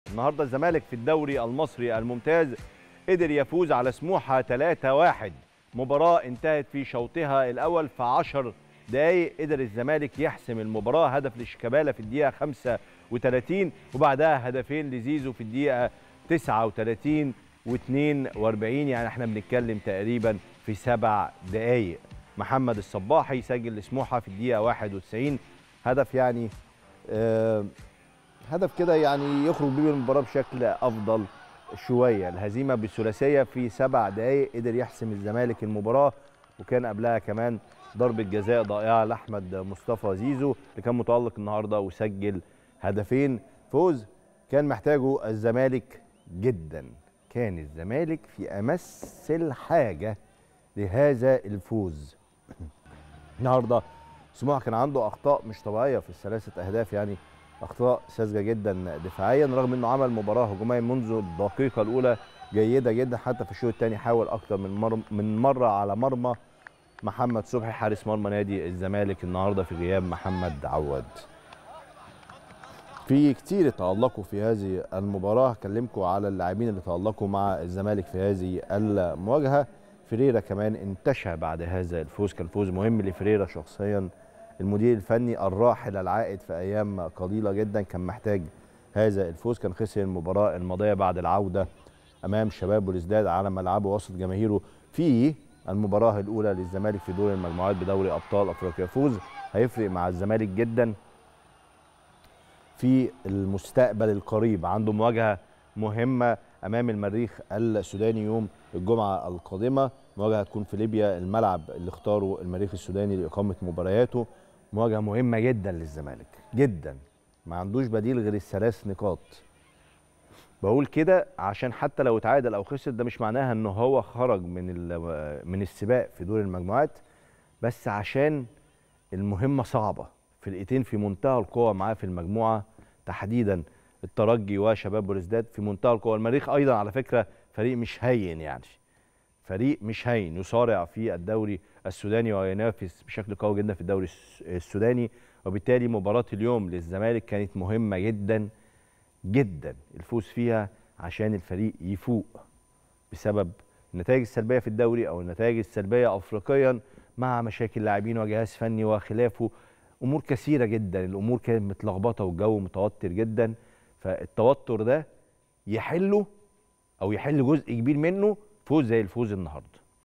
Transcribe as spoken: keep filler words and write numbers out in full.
النهارده الزمالك في الدوري المصري الممتاز قدر يفوز على سموحه ثلاثة واحد. مباراه انتهت في شوطها الاول في عشر دقائق. قدر الزمالك يحسم المباراه، هدف لشيكابالا في الدقيقه خمسة وثلاثين وبعدها هدفين لزيزو في الدقيقه تسعة وثلاثين واثنين وأربعين، يعني احنا بنتكلم تقريبا في سبع دقائق. محمد الصباحي سجل لسموحه في الدقيقه واحد وتسعين هدف، يعني آه هدف كده يعني يخرج بيه المباراه بشكل افضل شويه. الهزيمه بالثلاثيه في سبع دقائق قدر يحسم الزمالك المباراه، وكان قبلها كمان ضربه جزاء ضائعه لاحمد مصطفى زيزو اللي كان متالق النهارده وسجل هدفين. فوز كان محتاجه الزمالك جدا، كان الزمالك في امس الحاجه لهذا الفوز. النهارده سموحه كان عنده اخطاء مش طبيعيه في الثلاثه اهداف، يعني اخطاء ساذجه جدا دفاعيا، رغم انه عمل مباراه هجوميه منذ الدقيقه الاولى جيده جدا. حتى في الشوط الثاني حاول اكثر من مر... من مره على مرمى محمد صبحي حارس مرمى نادي الزمالك النهارده في غياب محمد عواد. في كتير تألقوا في هذه المباراه، هكلمكم على اللاعبين اللي تألقوا مع الزمالك في هذه المواجهه. فريرا كمان انتشى بعد هذا الفوز، كان فوز مهم لفريرا شخصيا. المدير الفني الراحل العائد في ايام قليله جدا كان محتاج هذا الفوز، كان خسر المباراه الماضيه بعد العوده امام شباب بلوزداد على ملعبه وسط جماهيره في المباراه الاولى للزمالك في دور المجموعات بدوري ابطال افريقيا. فوز هيفرق مع الزمالك جدا في المستقبل القريب، عنده مواجهه مهمه امام المريخ السوداني يوم الجمعه القادمه. مواجهه هتكون في ليبيا، الملعب اللي اختاره المريخ السوداني لاقامه مبارياته. مواجهه مهمه جدا للزمالك جدا، ما عندوش بديل غير الثلاث نقاط. بقول كده عشان حتى لو اتعادل او خسر ده مش معناها ان هو خرج من من السباق في دور المجموعات، بس عشان المهمه صعبه. فرقتين في منتهى القوه معاه في المجموعه، تحديدا الترجي وشباب بلوزداد في منتهى القوه. المريخ ايضا على فكره فريق مش هين، يعني فريق مش هين، يصارع في الدوري السوداني وينافس بشكل قوي جدا في الدوري السوداني. وبالتالي مباراة اليوم للزمالك كانت مهمة جدا جدا الفوز فيها عشان الفريق يفوق بسبب النتائج السلبية في الدوري أو النتائج السلبية أفريقيا مع مشاكل لاعبين وجهاز فني وخلافه. أمور كثيرة جدا، الأمور كانت متلخبطة والجو متوتر جدا، فالتوتر ده يحله أو يحل جزء كبير منه فوز زي الفوز النهارده.